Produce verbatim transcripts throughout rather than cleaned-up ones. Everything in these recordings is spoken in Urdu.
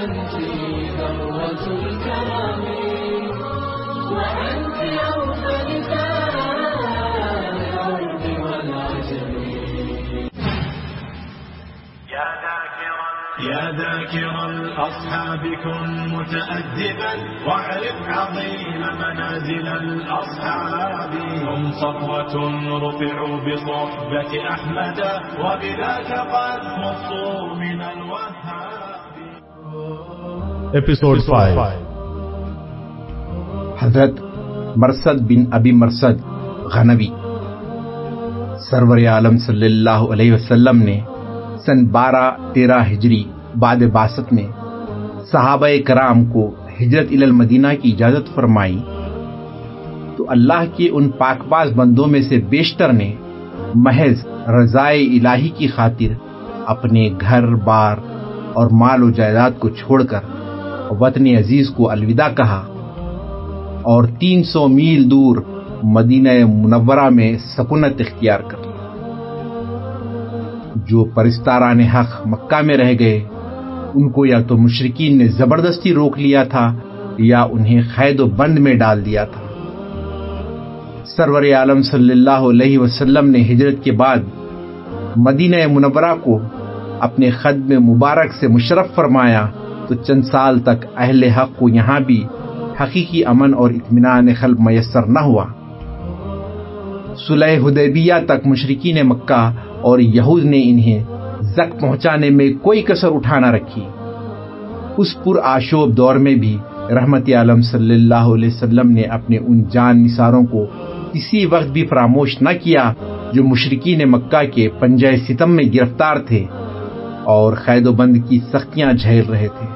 أنت ذروة الكرم وأنت أوفى نساء العرب والعجم. يا ذاكر الأصحاب كن متأدبا واعرف عظيم منازل الأصحاب. هم صفوة رفعوا بصحبة أحمد وبذاك قد خصوا من الوهاب. Episode five. حضرت مرصد بن ابی مرصد غنوی سرور عالم صلی اللہ علیہ وسلم نے سن بارہ تیرہ ہجری بعد بعثت میں صحابہ کرام کو ہجرت الی المدینہ کی اجازت فرمائی تو اللہ کے ان پاک باز بندوں میں سے بیشتر نے محض رضائے الہی کی خاطر اپنے گھر بار اور مال و جائیداد کو چھوڑ کر وطن عزیز کو الوداع کہا اور تین سو میل دور مدینہ منورہ میں سکونت اختیار کر لی. جو پرستاران حق مکہ میں رہ گئے ان کو یا تو مشرکین نے زبردستی روک لیا تھا یا انہیں قید و بند میں ڈال دیا تھا. سرور عالم صلی اللہ علیہ وسلم نے ہجرت کے بعد مدینہ منورہ کو اپنے خدمت مبارک سے مشرف فرمایا تو چند سال تک اہل حق کو یہاں بھی حقیقی امن اور اطمینان قلب میسر نہ ہوا. صلح حدیبیہ تک مشرکین مکہ اور یہود نے انہیں زک پہنچانے میں کوئی کسر اٹھا نہ رکھی. اس پر آشوب دور میں بھی رحمت عالم صلی اللہ علیہ وسلم نے اپنے ان جان نثاروں کو کسی وقت بھی فراموش نہ کیا جو مشرکین مکہ کے پنجہ ستم میں گرفتار تھے اور قید و بند کی سختیاں جھیل رہے تھے.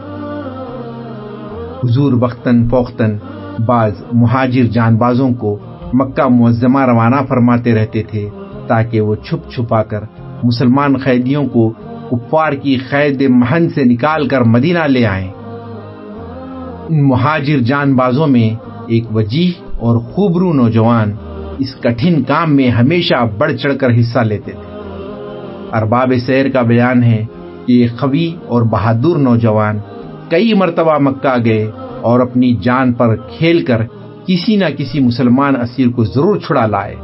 حضور وقتاً فوقتاً بعض مہاجر جان بازوں کو مکہ معظمہ روانہ فرماتے رہتے تھے تاکہ وہ چھپ چھپا کر مسلمان قیدیوں کو کفار کی قید مہن سے نکال کر مدینہ لے آئیں. ان مہاجر جان بازوں میں ایک وجیح اور خوبرو نوجوان اس کٹھن کام میں ہمیشہ بڑھ چڑھ کر حصہ لیتے تھے. ارباب سیر کا بیان ہے کہ یہ قوی اور بہادر نوجوان کئی مرتبہ مکہ گئے اور اپنی جان پر کھیل کر کسی نہ کسی مسلمان اسیر کو ضرور چھڑا لائے.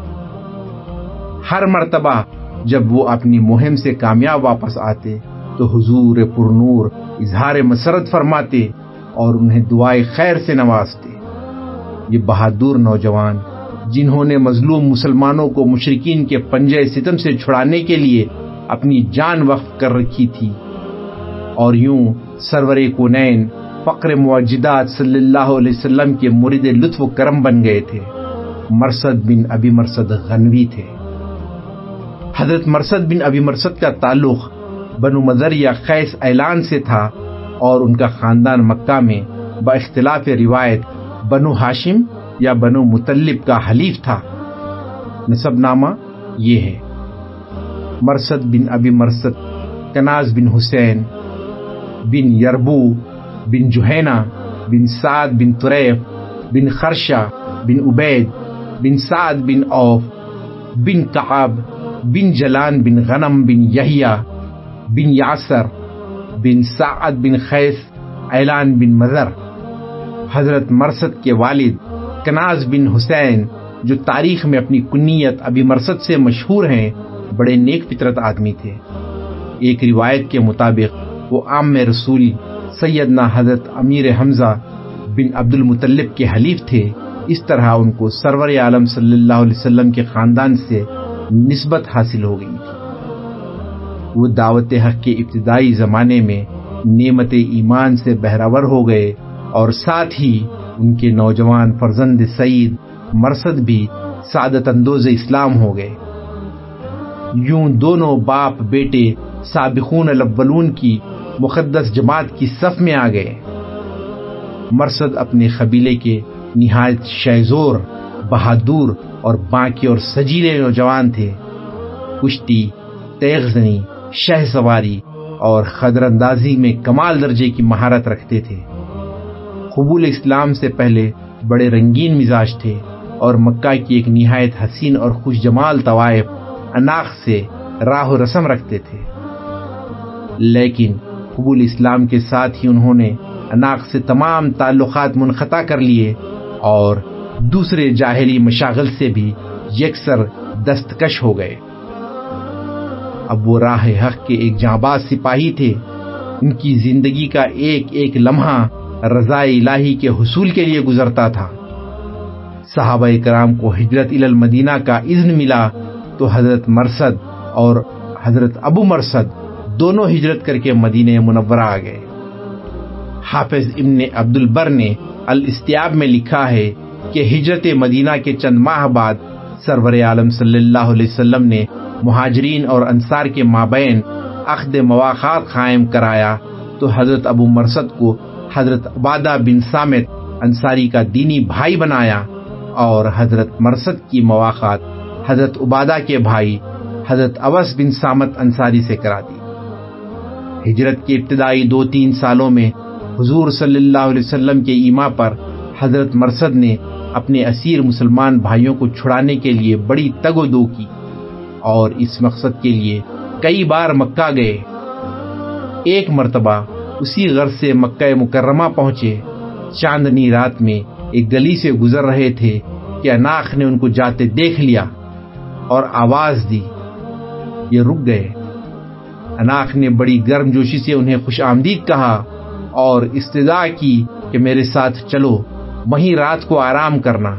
ہر مرتبہ جب وہ اپنی مہم سے کامیاب واپس آتے تو حضور پرنور اظہار مسرت فرماتے اور انہیں دعائے خیر سے نوازتے. یہ بہادر نوجوان جنہوں نے مظلوم مسلمانوں کو مشرکین کے پنجے ستم سے چھڑانے کے لیے اپنی جان وقف کر رکھی تھی اور یوں سرور کونین فقر موجدات صلی اللہ علیہ وسلم کے مرید لطف و کرم بن گئے تھے، مرصد بن ابی مرصد غنوی تھے. حضرت مرصد بن ابی مرصد کا تعلق بنو مضر یا قیس اعلان سے تھا اور ان کا خاندان مکہ میں با اختلاف روایت بنو ہاشم یا بنو مطلب کا حلیف تھا. نسب نامہ یہ ہے: مرصد بن ابی مرصد کناز بن حسین بن یربو بن جوہینہ بن سعد بن طریف بن خرشہ بن عبید بن سعد بن عوف بن کعب بن جلان بن غنم بن یحییٰ بن یاسر بن سعد بن خیس اعلان بن مضر. حضرت مرصد کے والد کناز بن حسین جو تاریخ میں اپنی کنیت ابی مرصد سے مشہور ہیں بڑے نیک فطرت آدمی تھے. ایک روایت کے مطابق وہ عام رسول سیدنا حضرت امیر حمزہ بن عبد المطلب کے حلیف تھے. اس طرح ان کو سرور عالم صلی اللہ علیہ وسلم کے خاندان سے نسبت حاصل ہو گئی تھی. وہ دعوت حق کے ابتدائی زمانے میں نعمت ایمان سے بہرور ہو گئے اور ساتھ ہی ان کے نوجوان فرزند سعید مرصد بھی سعادت اندوز اسلام ہو گئے. یوں دونوں باپ بیٹے سابقون الاولون کی مقدس جماعت کی صف میں آ گئے. مرصد اپنے قبیلے کے نہایت شہزور، بہادر اور باکی اور سجیلے نوجوان تھے. کشتی، تیغ زنی، شہ سواری اور خدر اندازی میں کمال درجے کی مہارت رکھتے تھے. قبول اسلام سے پہلے بڑے رنگین مزاج تھے اور مکہ کی ایک نہایت حسین اور خوش جمال طوائف اناخ سے راہ و رسم رکھتے تھے. لیکن قبول اسلام کے ساتھ ہی انہوں نے اناق سے تمام تعلقات منقطع کر لیے اور دوسرے جاہلی مشاغل سے بھی یکسر دستکش ہو گئے۔ اب وہ راہ حق کے ایک جانباز سپاہی تھے۔ ان کی زندگی کا ایک ایک لمحہ رضا الہی کے حصول کے لیے گزرتا تھا۔ صحابہ کرام کو ہجرت الی المدینہ کا اذن ملا تو حضرت مرثد اور حضرت ابو مرثد دونوں ہجرت کر کے مدینہ منورہ آ گئے۔ حافظ ابن عبد البر نے الاستیاب میں لکھا ہے کہ ہجرت مدینہ کے چند ماہ بعد سرور عالم صلی اللہ علیہ وسلم نے مہاجرین اور انصار کے مابین عقد مواخات قائم کرایا تو حضرت ابو مرثد کو حضرت عبادہ بن صامت انصاری کا دینی بھائی بنایا اور حضرت مرثد کی مواخات حضرت عبادہ کے بھائی حضرت اوس بن صامت انصاری سے کرا دی۔ ہجرت کے ابتدائی دو تین سالوں میں حضور صلی اللہ علیہ وسلم کے ایما پر حضرت مرثد نے اپنے اسیر مسلمان بھائیوں کو چھڑانے کے لیے بڑی تگ و دو کی اور اس مقصد کے لیے کئی بار مکہ گئے۔ ایک مرتبہ اسی غرض سے مکہ مکرمہ پہنچے۔ چاندنی رات میں ایک گلی سے گزر رہے تھے کہ اناخ نے ان کو جاتے دیکھ لیا اور آواز دی۔ یہ رک گئے۔ اناخ نے بڑی گرم جوشی سے انہیں خوش آمدید کہا اور استدعا کی کہ میرے ساتھ چلو، وہیں رات کو آرام کرنا۔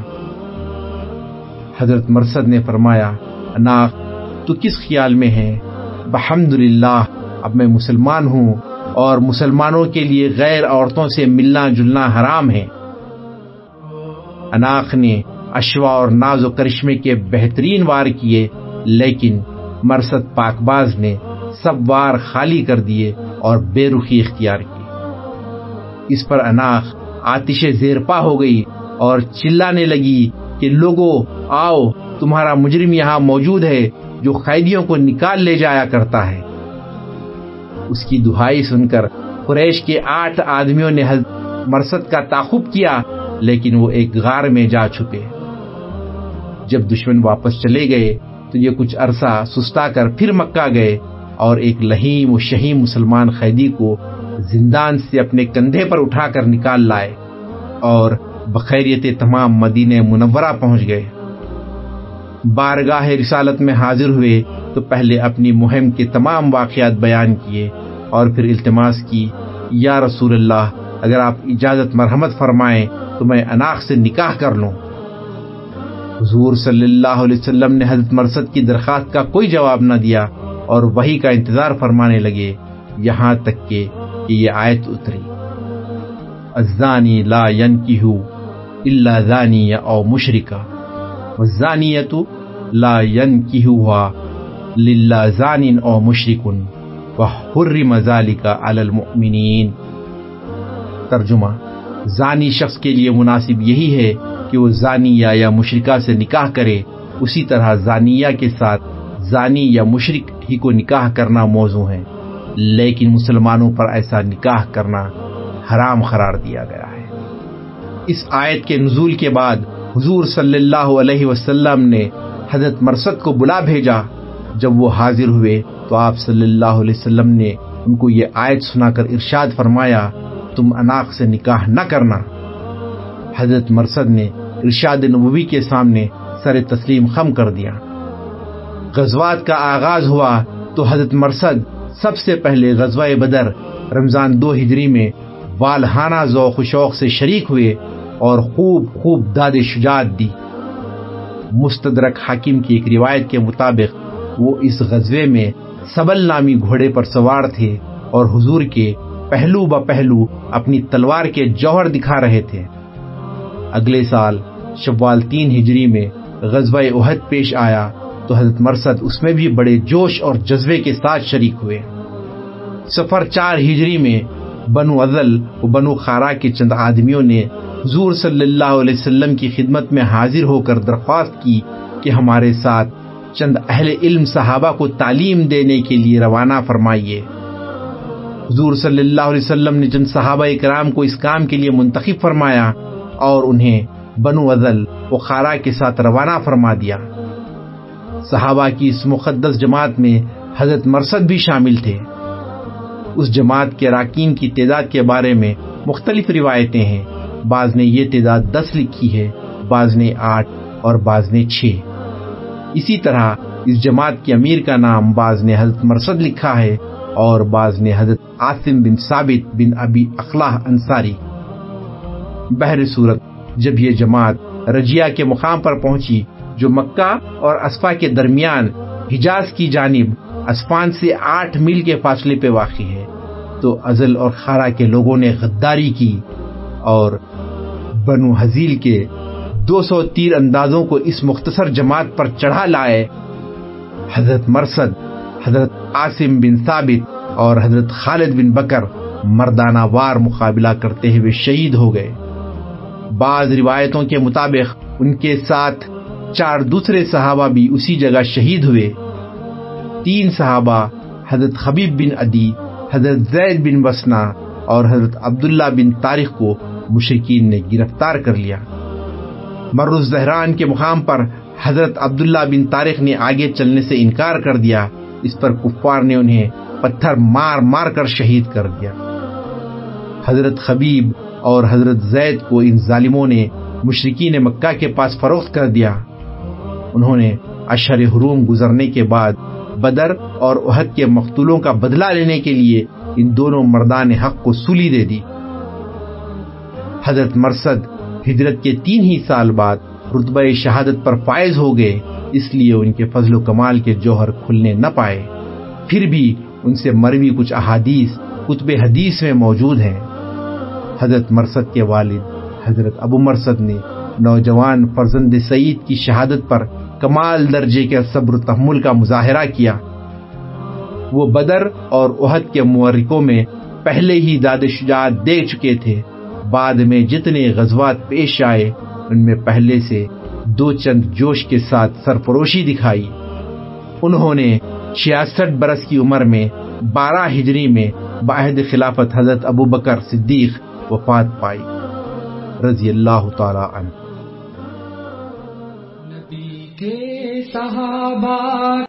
حضرت مرثد نے فرمایا، اناخ تو کس خیال میں ہے؟ بحمدللہ اب میں مسلمان ہوں اور مسلمانوں کے لیے غیر عورتوں سے ملنا جلنا حرام ہے۔ اناخ نے اشوا اور ناز و کرشمے کے بہترین وار کیے، لیکن مرثد پاک باز نے سب وار خالی کر دیے اور بے رخی اختیار کی۔ اس پر اناخ آتش زیرپا ہو گئی اور چلانے لگی کہ لوگو آؤ، تمہارا مجرم یہاں موجود ہے جو قیدیوں کو نکال لے جایا کرتا ہے۔ اس کی دہائی سن کر قریش کے آٹھ آدمیوں نے حضرت مرثد کا تعاقب کیا، لیکن وہ ایک غار میں جا چھپے۔ جب دشمن واپس چلے گئے تو یہ کچھ عرصہ سستا کر پھر مکہ گئے اور ایک لہیم و شہیم مسلمان قیدی کو زندان سے اپنے کندھے پر اٹھا کر نکال لائے اور بخیریت تمام مدینہ منورہ پہنچ گئے۔ بارگاہ رسالت میں حاضر ہوئے تو پہلے اپنی مہم کے تمام واقعات بیان کیے اور پھر التماس کی، یا رسول اللہ اگر آپ اجازت مرحمت فرمائیں تو میں اناخ سے نکاح کر لوں۔ حضور صلی اللہ علیہ وسلم نے حضرت مرثد کی درخواست کا کوئی جواب نہ دیا اور وحی کا انتظار فرمانے لگے، یہاں تک کہ یہ آیت اتری، الزانی لا ینکح الا زانیہ او مشرکہ والزانیۃ لا ینکحها للہ زان او مشرک وحرم ذلک علی المؤمنین۔ ترجمہ، زانی شخص کے لیے مناسب یہی ہے کہ وہ زانیہ یا مشرکہ سے نکاح کرے، اسی طرح زانیہ کے ساتھ زانی یا مشرک ہی کو نکاح کرنا موضوع ہے، لیکن مسلمانوں پر ایسا نکاح کرنا حرام قرار دیا گیا ہے۔ اس آیت کے نزول کے بعد حضور صلی اللہ علیہ وسلم نے حضرت مرثد کو بلا بھیجا۔ جب وہ حاضر ہوئے تو آپ صلی اللہ علیہ وسلم نے ان کو یہ آیت سنا کر ارشاد فرمایا، تم اناخ سے نکاح نہ کرنا۔ حضرت مرثد نے ارشاد نبوی کے سامنے سر تسلیم خم کر دیا۔ غزوات کا آغاز ہوا تو حضرت مرثد سب سے پہلے غزوہ بدر رمضان دو ہجری میں والہانہ ذوق و شوق سے شریک ہوئے اور خوب خوب داد شجاعت دی۔ مستدرک حاکم کی ایک روایت کے مطابق وہ اس غزوے میں سبل نامی گھوڑے پر سوار تھے اور حضور کے پہلو بہ پہلو اپنی تلوار کے جوہر دکھا رہے تھے۔ اگلے سال شوال تین ہجری میں غزوہ احد پیش آیا تو حضرت مرثد اس میں بھی بڑے جوش اور جذبے کے ساتھ شریک ہوئے۔ سفر چار ہجری میں بنو عزل و بنو خارا کے چند آدمیوں نے حضور صلی اللہ علیہ وسلم کی خدمت میں حاضر ہو کر درخواست کی کہ ہمارے ساتھ چند اہل علم صحابہ کو تعلیم دینے کے لیے روانہ فرمائیے۔ حضور صلی اللہ علیہ وسلم نے چند صحابہ کرام کو اس کام کے لیے منتخب فرمایا اور انہیں بنو عزل و خارا کے ساتھ روانہ فرما دیا۔ صحابہ کی اس مقدس جماعت میں حضرت مرثد بھی شامل تھے۔ اس جماعت کے اراکین کی تعداد کے بارے میں مختلف روایتیں ہیں. بعض نے یہ تعداد دس لکھی ہے، بعض نے آٹھ اور بعض نے چھ. اسی طرح اس جماعت کے امیر کا نام بعض نے حضرت مرصد لکھا ہے اور بعض نے حضرت عاصم بن ثابت بن ابی اخلاح انصاری. بہر صورت جب یہ جماعت رجیہ کے مقام پر پہنچی جو مکہ اور اسفا کے درمیان حجاز کی جانب اسفان سے آٹھ میل کے فاصلے پہ واقع ہے، تو ازل اور خارا کے لوگوں نے غداری کی اور بنو حزیل کے دو سو تیر اندازوں کو اس مختصر جماعت پر چڑھا لائے. حضرت مرصد، حضرت عاصم بن ثابت اور حضرت خالد بن بکر مردانہ وار مقابلہ کرتے ہوئے شہید ہو گئے. بعض روایتوں کے مطابق ان کے ساتھ چار دوسرے صحابہ بھی اسی جگہ شہید ہوئے. تین صحابہ حضرت خبیب بن عدی، حضرت زید بن بسنا اور حضرت عبداللہ بن طارق کو مشرکین نے گرفتار کر لیا. مر الزہران کے مقام پر حضرت عبداللہ بن طارق نے آگے چلنے سے انکار کر دیا. اس پر کفار نے انہیں پتھر مار مار کر شہید کر دیا. حضرت خبیب اور حضرت زید کو ان ظالموں نے مشرکین مکہ کے پاس فروخت کر دیا. انہوں نے اشہر حرم گزرنے کے بعد بدر اور احد کے مقتولوں کا بدلہ لینے کے لیے ان دونوں مردان حق کو سولی دے دی. حضرت مرصد ہجرت کے تین ہی سال بعد رتبہ شہادت پر فائز ہو گئے، اس لیے ان کے فضل و کمال کے جوہر کھلنے نہ پائے. پھر بھی ان سے مروی کچھ احادیث کتب حدیث میں موجود ہیں. حضرت مرصد کے والد حضرت ابو مرصد نے نوجوان فرزند سعید کی شہادت پر کمال درجے کے صبر و تحمل کا مظاہرہ کیا. وہ بدر اور احد کے معرکوں میں پہلے ہی داد شجاعت دے چکے تھے. بعد میں جتنے غزوات پیش آئے ان میں پہلے سے دو چند جوش کے ساتھ سرفروشی دکھائی. انہوں نے چھیاسٹھ برس کی عمر میں بارہ ہجری میں بعہد خلافت حضرت ابو بکر صدیق وفات پائی رضی اللہ تعالی عنہ. نبی کے صحابہ